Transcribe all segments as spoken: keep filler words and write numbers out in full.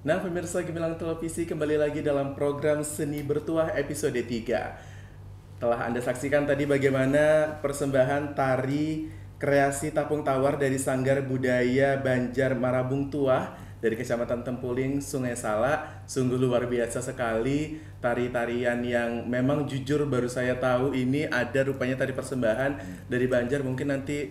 Nah, pemirsa Gemilang Televisi kembali lagi dalam program Seni Bertuah episode tiga. Telah Anda saksikan tadi bagaimana persembahan tari kreasi Tapung Tawar dari Sanggar Budaya Banjar Marabung Tuah dari Kecamatan Tempuling, Sungai Salak. Sungguh luar biasa sekali tari-tarian yang memang jujur baru saya tahu ini ada rupanya tari persembahan dari Banjar. Mungkin nanti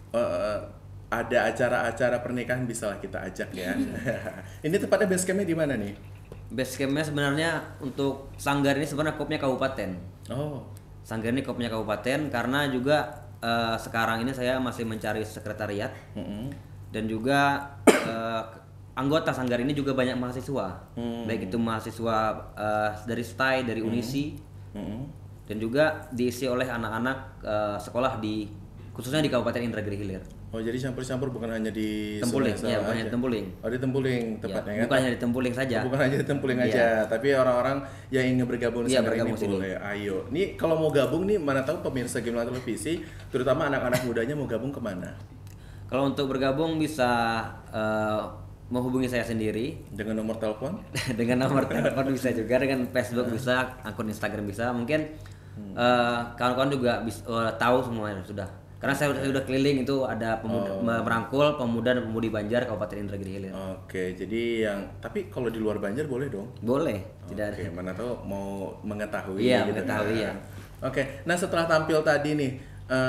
uh, ada acara-acara pernikahan bisalah kita ajak ya. Ini tepatnya base campnya di mana nih? Base campnya sebenarnya untuk Sanggar ini sebenarnya kopnya kabupaten. Oh. Sanggar ini kopnya kabupaten karena juga uh, sekarang ini saya masih mencari sekretariat Mm-hmm. dan juga uh, anggota Sanggar ini juga banyak mahasiswa, mm. baik itu mahasiswa uh, dari S T A I, dari Unisi, Mm-hmm. dan juga diisi oleh anak-anak uh, sekolah di khususnya di Kabupaten Indragiri Hilir. Oh, jadi campur-campur bukan hanya di Tempuling, Sungai ya, Salak bukan aja. hanya Tempuling. Oh, di Tempuling tepatnya Ya, ya. bukan hanya di Tempuling saja. Oh, bukan hanya di Tempuling Iya. aja, tapi orang-orang yang ingin bergabung di Iya, Sanggar ini bergabung sini. boleh. Ayo. Nih kalau mau gabung nih, mana tahu pemirsa Gemilang Televisi, terutama anak-anak mudanya mau gabung kemana? Kalau untuk bergabung bisa uh, menghubungi saya sendiri Dengan nomor telepon? dengan nomor telepon bisa juga, dengan Facebook bisa, akun Instagram bisa. Mungkin uh, kawan-kawan juga bisa uh, tahu semuanya sudah. Karena saya sudah, sudah keliling itu ada pemuda, Oh. merangkul pemuda dan pemudi Banjar Kabupaten Indragiri Hilir. Oke, jadi yang tapi kalau di luar Banjar boleh dong? Boleh, tidak Oke, ada. mana tahu mau mengetahui Iya, gitu mengetahui, kan. ya. Oke, nah setelah tampil tadi nih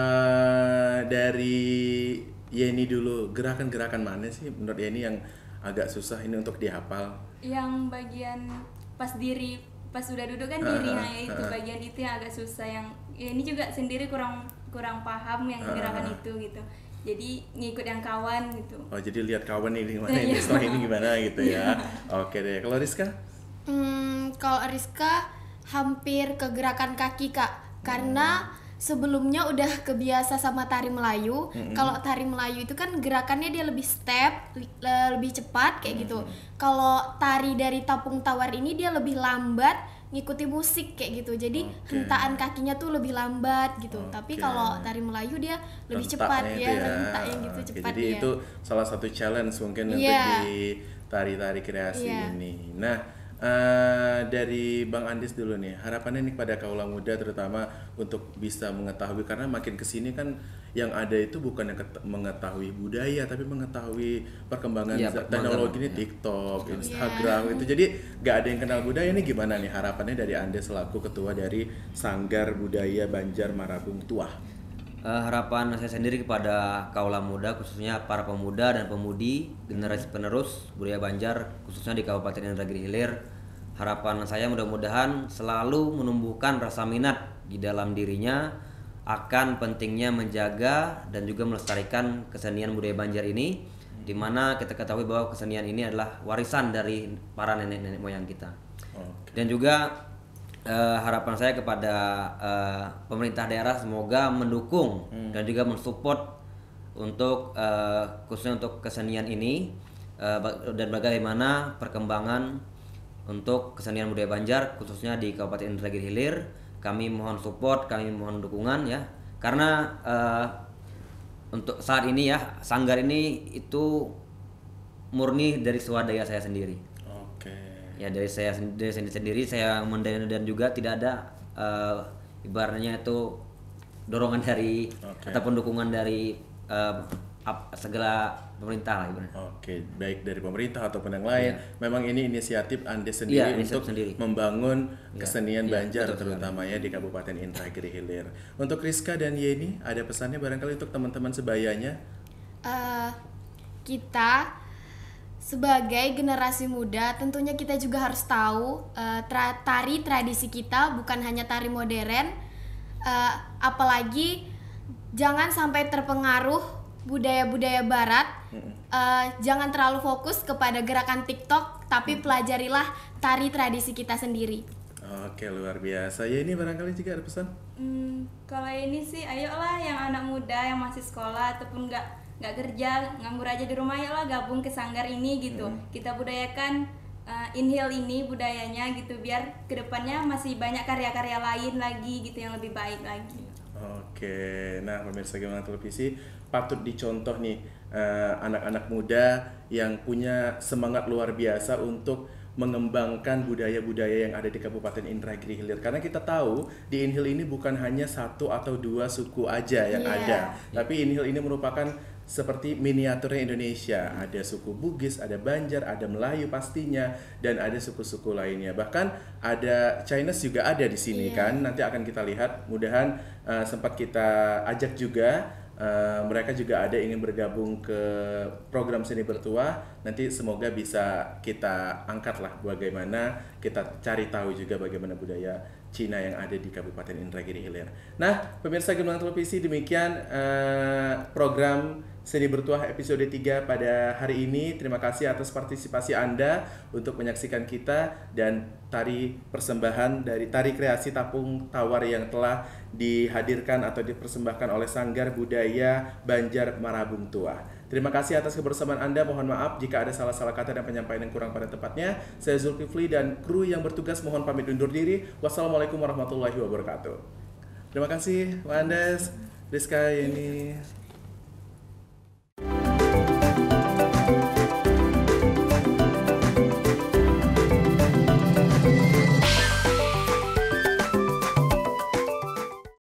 eh dari Yeni dulu, gerakan-gerakan mana sih menurut Yeni yang agak susah ini untuk dihafal? Yang bagian pas diri pas sudah duduk kan Ah, diri, ah, nah itu ah. bagian itu yang agak susah, yang ya ini juga sendiri kurang kurang paham yang Ah, gerakan ah. itu gitu, jadi ngikut yang kawan gitu. Oh, jadi lihat kawan ini gimana Iya. ini, setelah ini gimana gitu ya. Oke deh, kalau Rizka? Hmm, kalau Rizka hampir ke gerakan kaki kak, karena sebelumnya udah kebiasa sama tari Melayu. Mm-mm. Kalau tari Melayu itu kan gerakannya dia lebih step, li- le- lebih cepat kayak gitu. Kalau tari dari Tapung Tawar ini dia lebih lambat, ngikuti musik kayak gitu. Jadi Oke. hentaan kakinya tuh lebih lambat gitu. Oke. Tapi kalau tari Melayu dia lebih Rentaknya cepat itu ya, rentak yang gitu Oke, cepat jadi dia. itu salah satu challenge mungkin untuk Iya. di tari-tari kreasi Iya. ini. Nah, eh, dari Bang Andis dulu nih, harapannya nih pada kaula muda terutama untuk bisa mengetahui, karena makin kesini kan yang ada itu bukan yang ket- mengetahui budaya tapi mengetahui perkembangan Iya, za- perkembangan, teknologi ini, ya. TikTok, Instagram itu, jadi nggak ada yang kenal budaya. Ini gimana nih harapannya dari Anda selaku ketua dari Sanggar Budaya Banjar Marabung Tuah? Eh, harapan saya sendiri kepada kaula muda, khususnya para pemuda dan pemudi generasi penerus budaya Banjar khususnya di Kabupaten Indragiri Hilir, harapan saya mudah-mudahan selalu menumbuhkan rasa minat di dalam dirinya akan pentingnya menjaga dan juga melestarikan kesenian budaya Banjar ini, di mana kita ketahui bahwa kesenian ini adalah warisan dari para nenek-nenek moyang kita. Oke. Dan juga eh, harapan saya kepada eh, pemerintah daerah semoga mendukung dan juga mensupport untuk eh, khususnya untuk kesenian ini, eh, ba- dan bagaimana perkembangan untuk kesenian budaya Banjar khususnya di Kabupaten Indragiri Hilir. Kami mohon support, kami mohon dukungan ya, karena eh, untuk saat ini ya Sanggar ini itu murni dari swadaya saya sendiri. Oke. Ya dari saya sendiri sendiri, sendiri saya mendana, dan juga tidak ada eh, ibaratnya itu dorongan dari Oke. ataupun dukungan dari eh, ap- segala pemerintah lah ibaratnya. Oke, baik dari pemerintah ataupun yang lain. Memang ini inisiatif Anda sendiri Iya, inisiatif untuk sendiri. membangun Iya, kesenian iya, Banjar betul sekali. terutamanya di Kabupaten Indragiri Hilir. Untuk Rizka dan Yeni, ada pesannya barangkali untuk teman-teman sebayanya? Eh, kita sebagai generasi muda tentunya kita juga harus tahu eh, tra- tari tradisi kita bukan hanya tari modern, eh, apalagi jangan sampai terpengaruh budaya-budaya barat. Eh, jangan terlalu fokus kepada gerakan TikTok, tapi pelajarilah tari tradisi kita sendiri. Oke, luar biasa. Yeni barangkali juga ada pesan? Hmm, kalau ini sih ayolah yang anak muda yang masih sekolah ataupun nggak nggak kerja, nganggur aja di rumah, ayolah gabung ke Sanggar ini gitu. Kita budayakan uh, Inhale ini budayanya gitu, biar kedepannya masih banyak karya-karya lain lagi gitu yang lebih baik lagi. Oke, nah pemirsa Gemilang Televisi patut dicontoh nih uh, anak-anak muda yang punya semangat luar biasa untuk mengembangkan budaya-budaya yang ada di Kabupaten Indragiri Hilir. Karena kita tahu di Inhil ini bukan hanya satu atau dua suku aja yang Yeah. ada, tapi Inhil ini merupakan seperti miniaturnya Indonesia. Ada suku Bugis, ada Banjar, ada Melayu pastinya, dan ada suku-suku lainnya. Bahkan ada Chinese juga ada di sini Iya. kan. Nanti akan kita lihat. Mudahan uh, sempat kita ajak juga. Uh, mereka juga ada ingin bergabung ke program Seni Bertuah. Nanti semoga bisa kita angkat lah bagaimana kita cari tahu juga bagaimana budaya Cina yang ada di Kabupaten Indragiri Hilir. Nah, pemirsa Gemilang Televisi, demikian uh, program Seni Bertuah episode tiga pada hari ini. Terima kasih atas partisipasi Anda untuk menyaksikan kita dan tari persembahan dari tari kreasi Tapung Tawar yang telah dihadirkan atau dipersembahkan oleh Sanggar Budaya Banjar Marabung Tua. Terima kasih atas kebersamaan Anda. Mohon maaf jika ada salah-salah kata dan penyampaian yang kurang pada tempatnya. Saya Zulkifli dan kru yang bertugas mohon pamit undur diri. Wassalamualaikum warahmatullahi wabarakatuh. Terima kasih, Pak Andes, Rizka, Yeni.